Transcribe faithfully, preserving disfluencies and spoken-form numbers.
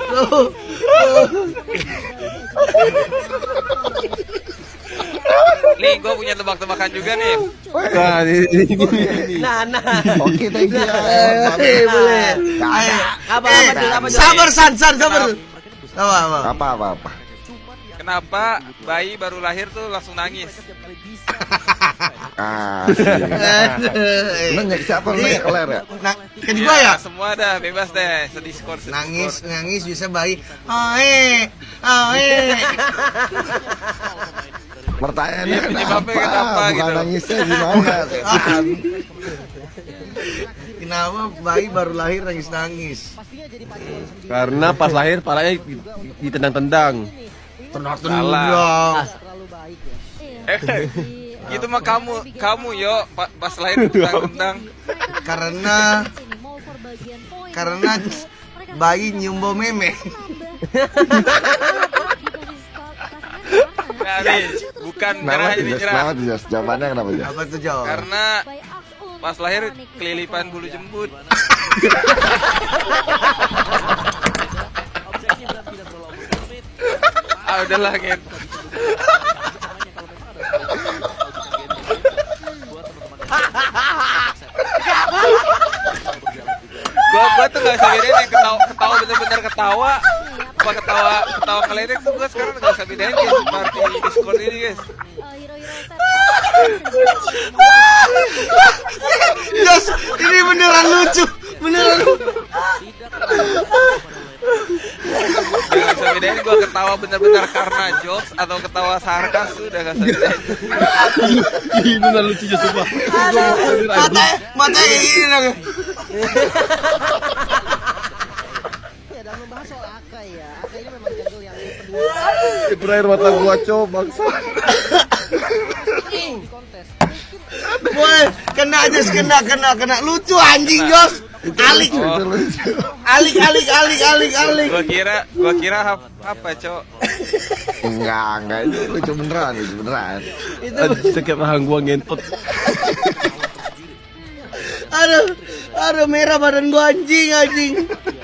Nih, gue punya tebak-tebakan juga nih. Nah, ini, ini, ini. Nah, nah. Oke, thank you. Oke, boleh. Ayo. Apa apa dulu, apa dulu? Sabar, San, San, sabar. Apa, apa? Apa apa apa. Kenapa bayi baru lahir tuh langsung nangis? Ah, nanya siapa nanya keler ya? Nah, ke gua ya? Semua dah bebas deh, sediskor. Nangis, nangis bisa bayi. Oh eh, oh eh. Pertanyaannya Iya, kenapa? penyebabnya kenapa Bukan gitu. nangisnya gimana? Kenapa bayi baru lahir nangis-nangis? Karena pas lahir palanya ditendang-tendang. Tendang-tendang. Eh, itu mah kamu, kamu yo pa- pas lahir tendang-tendang. Karena karena bayi nyium bau meme. Nah, nih, bukan merah ini jelas cerah. banget jelas. Jawabannya kenapa jelas? Apa tuh jawab? Karena pas lahir kelilipan bulu jembut. Ah udahlah Gen. Gua gua tuh gak bisa bedain yang ketawa ketawa bener-bener ketawa apa ketawa ketawa ngeledek tuh gua sekarang gak bisa bedain guys seperti Discord ini guys. Jos, ini beneran lucu, beneran. Gak bisa bedain gua ketawa bener-bener karena jokes atau ketawa sarkas tuh udah gak bisa bedain. Ini benar lucunya sumpah. Mata, mata kayak gini dong. Ya, dalam membahas soal Aka ya. Aka ini memang jungle yang kedua. Berair mata gua coba bangsa. Di kontes. Woi, kena aja, kena, kena, kena. Lucu anjing Jos. Alik, Oh, alik, alik, alik, alik, alik. gua kira gua kira hap- apa cok? Enggak, enggak itu lucu beneran, lucu beneran. Itu kayak rahang gua ngentot. Aduh, aduh merah badan gua anjing, anjing.